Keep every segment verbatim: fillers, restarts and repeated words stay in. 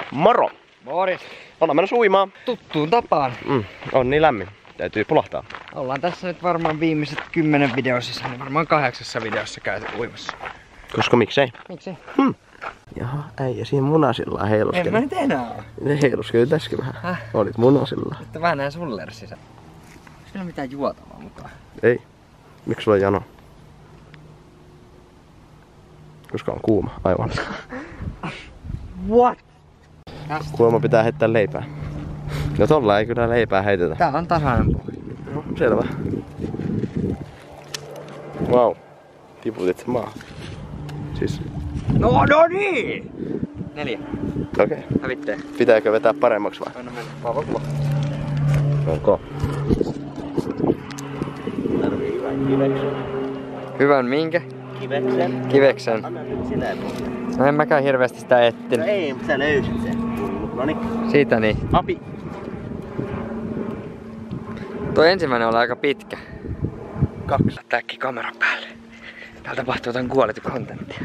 Moro! Moris! Ollaan menossa uimaan. Tuttuun tapaan. Mm, on niin lämmin. Täytyy pulahtaa. Ollaan tässä nyt varmaan viimeiset kymmenen videossa, niin varmaan kahdeksassa videossa käyty uimassa. Koska miksei? Miksi? Hmm. Jaha, äijä siinä munasillaan heiluskeli. En mä nyt enää oo. Ne heiluskeli tässäkin vähän. Häh? Olit munasillaan. Että vähän nää sullersissa. Onko meillä mitään juotavaa mukaan? Ei. Miksi sulla on jano? Koska on kuuma, aivan. What? Kuulemma pitää heittää leipää. No tolla ei kyllä leipää heitetä. Tää on tasainen pohja. No, selvä. Wow. Tiputit sen maahan. Siis. No, no niin! Neljä. Okei. Okay. Hävittää. Pitääkö vetää paremmaksi vai? Anna mennä. Vauva kuva. Onko? Tarvii hyvän kiveksen. Hyvän minkä? Kiveksen. Kiveksen. Anna nyt sitä. No en mäkään hirveästi sitä etsinyt. No ei, mutta sä löysit sen. Noniin. Siitä niin. Api. Tuo ensimmäinen oli aika pitkä. Kaksi. Tääkki kamera päälle. Täällä tapahtuu jotain quality contenttia.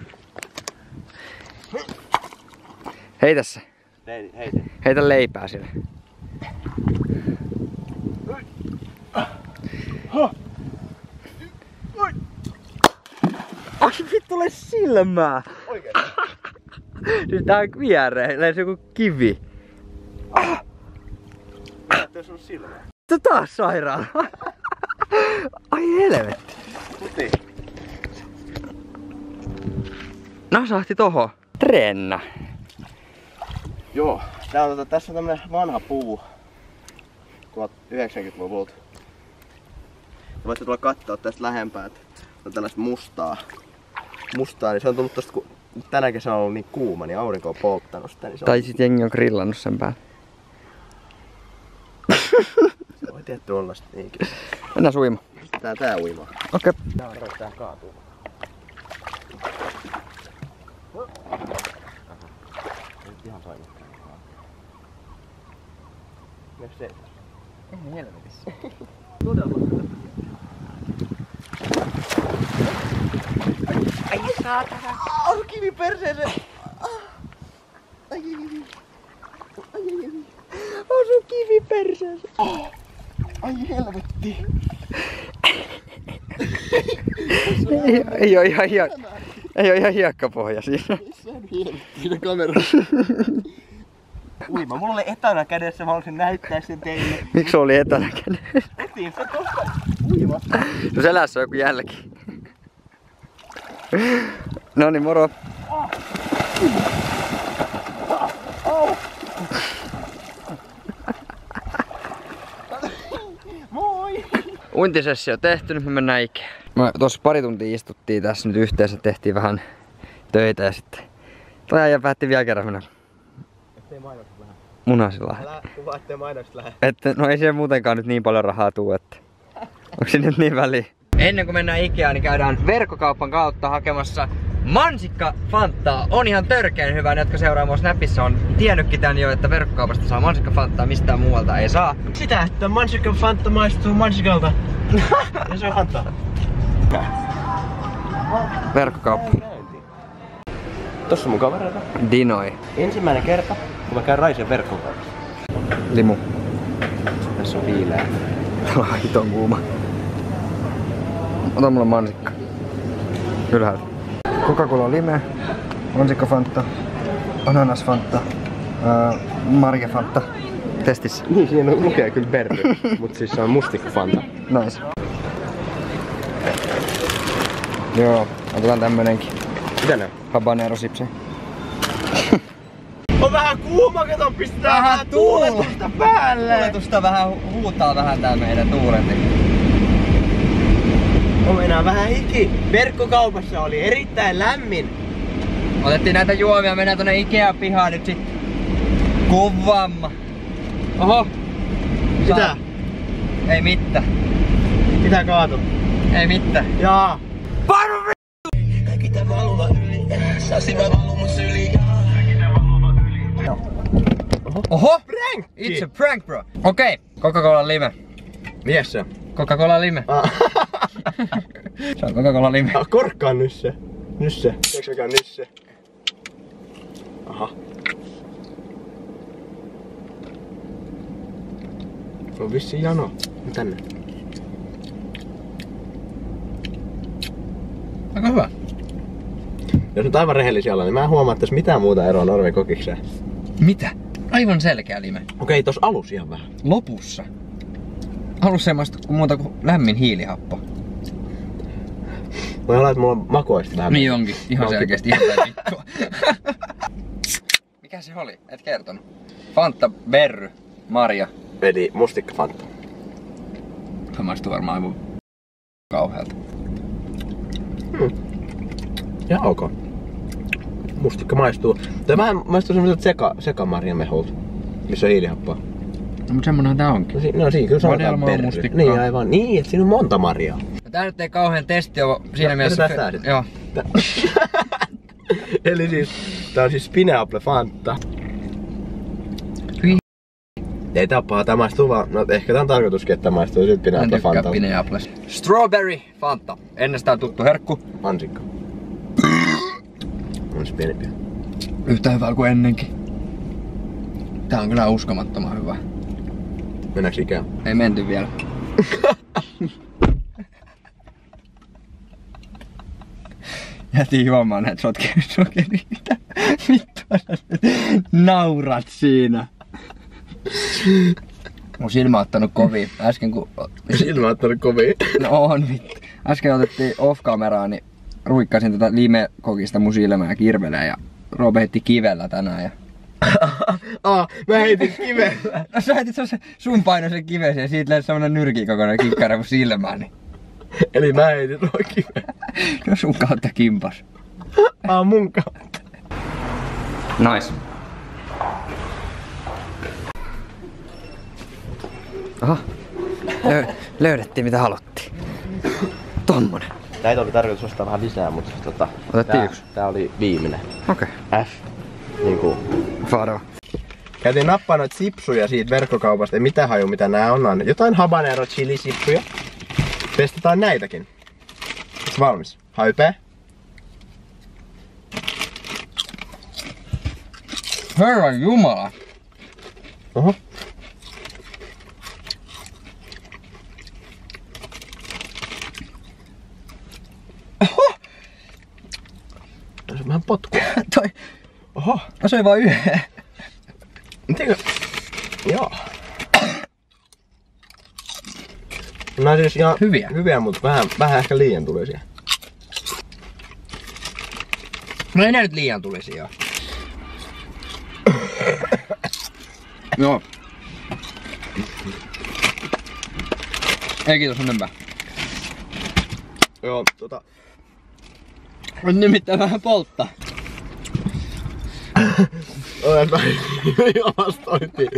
Heitä se. Heitä. Heitä leipää sille. Ai vittu, ole silmää! Oikein. Siis tää on viereen, lähes joku kivi. Ah! Näyttää sun silmää. Tää taas sairaala. Ai helvetti. Tuti. Nasahti toho. Trenna. Joo. Tää on, tota, tässä on tämmönen vanha puu. yhdeksänkymmentäluvulta. Voitte tulla kattoo tästä lähempää, että on tällaista mustaa. Mustaa, niin se on tullut tosta, kun tänä kesänä on ollut niin kuuma, niin aurinko on polttanut sitä. Niin se Tai on... sit jengi on grillannut sen päälle. Se voi tietty olla sit niinkin. Mennään uimaan. Tää tää uimaa. Okei. Tää on tää kaatuu. Nyt ihan painottaa. Mielestäni se? Ei helvetissä. Todella. Ai saatana. Au kivi perseeseen! Ai kivi. Ai kivi. Osu kivi perseeseen. Oh. Ai helvetti. Ei, ei oo ihan hiek... Ei oo ihan hiekkapohja siinä. Missä on siinä kamera? Uima, mulla oli etänä kädessä, mä haluaisin näyttää sen teille. Miksi se oli etänä kädessä? Otin se tosta uimasta. No selässä on joku jälki. Noniin, moro. Oh. Oh. Moi! Uintisessio tehty, nyt me mennään Ikeaan. Me tossa pari tuntia istuttiin tässä nyt yhteensä, tehtiin vähän töitä ja sitten toi äijä päätti vielä kerran mennä Ettei mainokset lähde. Munasilla. Älä kuvaa, ettei mainokset lähde. Että no ei siellä muutenkaan nyt niin paljon rahaa tuu, että onko se nyt niin väliä? Ennen kuin mennään Ikeaan, niin käydään verkkokaupan kautta hakemassa mansikka Fantaa. On ihan törkeen hyvä, ne jotka seuraa mua Snapissa on tiennytkin tän jo, että verkkokaupasta saa mansikka Fantaa, mistään muualta ei saa. Sitä, että mansikka Fanta maistuu mansikalta. Ja se on Fanta. Verkkokauppa. Tossa on mun kavereita. Dinoi. Ensimmäinen kerta, kun mä käyn Raisen verkkokaupassa. Limu. Tässä on viileä. Tuo on hiton kuuma. Ota mulle mansikka. Ylhäältä. Coca-Cola Lime, mansikka Fanta, ananas Fanta, ää, marja Fanta. Testissä. Niin, siinä lukee kyllä berry, mut siis se on mustikka Fanta. Nice. Joo, otetaan tämmönenkin. Mitä ne on? Habanero sipsi. On vähän kuuma, kato, pistetään vähän tuuletusta päälle! Tuuletusta vähän huutaa vähän tää meidän tuuletin. On enää vähän hiki. Verkkokaupassa oli erittäin lämmin. Otettiin näitä juomia, mennään tonne Ikean pihaan nyt sit kuvamma. Oho! Mitä? Saa. Ei mitään. Mitä kaatu? Ei mitään. Jaa. Painu vi***! Kaikki tää valuva yli, sasi mä valun mun syli. Oho. Oho! Prank! It's a prank, bro. Okei, okay. Coca-Cola Lime. Mies se on. Coca-Cola Lime. Ah. Se on Coca-Cola Lime. Ah, korkkaan nysse. Nysse. Eikö mikään nysse? Aha. On vissiin jano. Tänne. Aika hyvä. Jos nyt aivan rehellisiä ollaan, niin mä en huomaa, että tässä mitään muuta eroa normikokikseen. Mitä? Aivan selkeä lime. Okei, tos alus ihan vähän. Lopussa. Alussa ei maistu kuin muuta kuin lämmin hiilihappo. Voi olla, että mulla on makuaisti vähän. Niin onkin. Ihan Onkin. selkeästi ihan päin vittua. Mikä se oli? Et kertonut. Fanta, Berry, Marja. Eli mustikka Fanta. Se maistuu varmaan aivan kauhealta. Hmm. Ja ok. Mustikka maistuu. Tämä vähän maistuu semmoiselta seka, sekamarjamehulta, missä on hiilihappoa. No mut semmonenhan tää onkin. No, si no siinä kyllä sanotaan Vadelmaa, berry. mustikkaa. Niin aivan. Niin, että siinä on monta marjaa. No tää nyt ei kauhean testi oo siinä No, mielessä. yritetään tää sit. Joo. Eli siis, tää on siis Pineapple Fanta. Hyi. Ei tää oo paha, tää maistuu vaan, no ehkä tää on tarkoituskin, että tää maistuu siltä En Pineapple tykkää Fanta. Pineapples. Strawberry Fanta. Ennestään tuttu herkku. Mansikka. On se pienempi. Yhtä hyvää kuin ennenkin. Tää on kyllä uskomattoman hyvä. Mennäänkö ikään? Ei menty vielä. Jätin juomaan näitä sokeria. Mitä vittua sä nyt naurat siinä? Mun silmä on ottanut kovin. Äsken kun... Silmä ottanut kovin. No on vittu. Äsken otettiin off-kameraa, niin ruikkasin tätä limekokista mun silmää kirvelee ja Roope heitti kivellä tänään ja... Aa, mä heitin kivellä. No sä heitit semmosen sun painoisen kivesen ja siitä lähti semmonen nyrkikokoinen kikkara mun silmään, niin... Eli mä heitin tuo kivellä. No sun kautta kimpas. Aa, mun kautta. Nice. Aha. Lö löydettiin mitä haluttiin. Tommonen. Näitä oli tarkoitus ostaa vähän lisää, mutta tota... Otettiin tää, yksi. Tää oli viimeinen. Okei. F. Niinku... Faro. Käytiin nappaa noita sipsuja siitä verkkokaupasta. Ei mitään haju mitä nää on. Jotain habanero chili sipsuja. Testataan näitäkin. Ootko valmis? Hype. Herran jumala. Oho. Oho! Tässä on vähän potkua. Toi. Oho. Mä söin vaan yhden. Mitenkö? Joo. Nää on siis ihan Hyviä. hyviä, mutta vähän, vähän ehkä liian tulisia. No ei nää nyt liian tulisi joo. Joo. Ei kiitos enempää. Joo, tota... On nimittäin vähän polttaa. Olen vähän ilastointiin.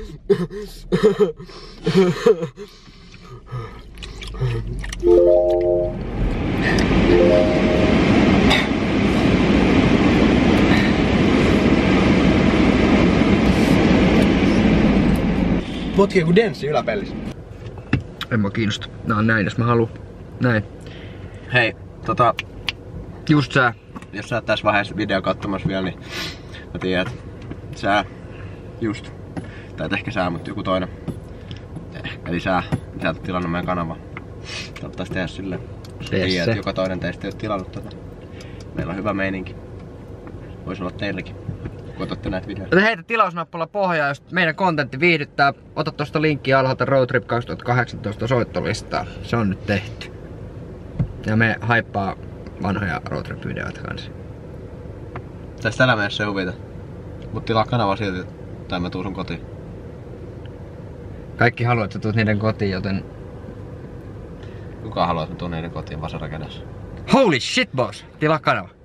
Potkii joku denssi yläpellissä. En mä kiinnosta. Nää on näin, jos mä haluun. Näin. Hei, tota... Just sä. Jos sä oot tässä vaiheessa video katsomassa vielä, niin mä tiedän, että sä just, tai et ehkä sä, mutta joku toinen. Eli sä, sä oot tilannut meidän kanavaa. Kannattais tehdä silleen. Tiedät, että joka toinen teistä ei oo tilannut tätä. Meillä on hyvä meininki. Vois olla teillekin, kun otatte näitä videoita. Heitä tilausnappula pohjaa, jos meidän kontentti viihdyttää. Ota tosta linkkiä alhaalta Roadtrip kaksituhattakahdeksantoista soittolistaa. Se on nyt tehty. Ja me haippaa vanhoja Roadtrip-videoita kanssa. Tästä elämässä se huvita. Mut tilaa kanavaa silti, tai mä tuun sun kotiin. Kaikki haluaa, että sä tuut niiden kotiin, joten... Kuka haluaa, että mä tuun niiden kotiin vasara kädessä? Holy shit boss! Tilaa kanava.